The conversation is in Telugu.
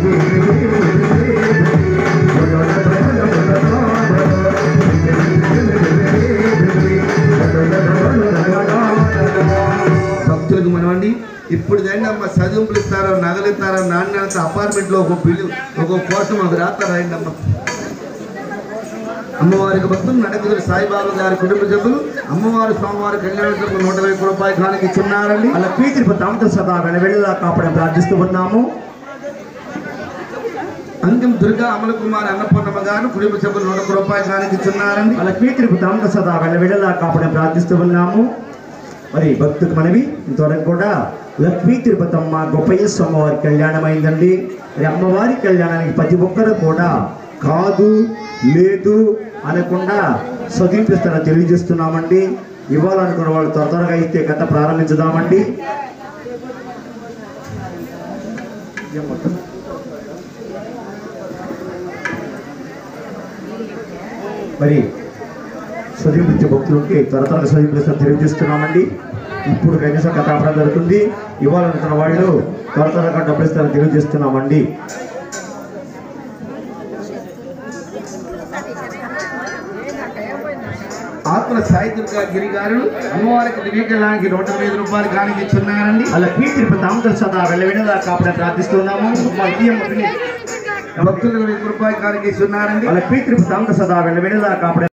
భక్తులకు మనమండి ఇప్పుడు దండి అమ్మ చదువులు ఇస్తారో నగలు ఇస్తారో నాణ్యాలతో అపార్ట్మెంట్లో ఒక బిల్లు ఒక కోసం అది రాస్తారండి అమ్మ. అమ్మవారికి భక్తులు నడకదురు సాయిబాబా గారి కుటుంబ సభ్యులు అమ్మవారి స్వామివారి కళ్యాణోత్సవం 120 రూపాయలు కానికి ఇచ్చున్నారండి. అలా పీతిరిపు తామత సదా వెళవెళ్ళలా కాపాడని ప్రార్థిస్తూ ఉన్నాము. అంకిం దుర్గా అమల కుమార్ అన్నపూర్ణమ్మ గారు కుటుంబ సభ్యులు 100 రూపాయలు కానికి ఇచ్చున్నారండి. అలా పీతిరిపు తామత సదా వెళవెళ్ళలా కాపాడని ప్రార్థిస్తూ ఉన్నాము. మరి భక్తులకు మనవి ఇంతవరకు కూడా లక్ష్మీ తిరుపతమ్మ గొప్పయ్య స్వామివారి కళ్యాణం అయిందండి. మరి అమ్మవారి కళ్యాణానికి ప్రతి ఒక్కరు కూడా కాదు లేదు అనకుండా సదీపిస్తారని తెలియజేస్తున్నామండి. ఇవ్వాలనుకున్న వాళ్ళు త్వరగా ఇస్తే కథ ప్రారంభించుదామండి. మరి సదీపించే భక్తులకి త్వరగా సదీపిస్తారని తెలియజేస్తున్నామండి. ఇప్పుడు కనీసం కథ ఆపడం జరుగుతుంది. ఇవ్వాలనుకున్న వాళ్ళు త్వరగా డబ్బులు ఇస్తారని తెలియజేస్తున్నామండి. ఆత్మ సాయి దుర్గా గిరి గారు అమ్మవారికి దివ్యకలానికి 105 రూపాయలు కానికి ఇచ్చున్నారండి. అలా పీతిరిపు తామత సదా వెళ్ళవేళలా కాపాడని ప్రార్థిస్తున్నాము. భక్తులకు 100 రూపాయలు కానికి ఇస్తున్నారండి. అలా పీతిరిపు తామత సదా వెళ్ళవేళలా కాపాడ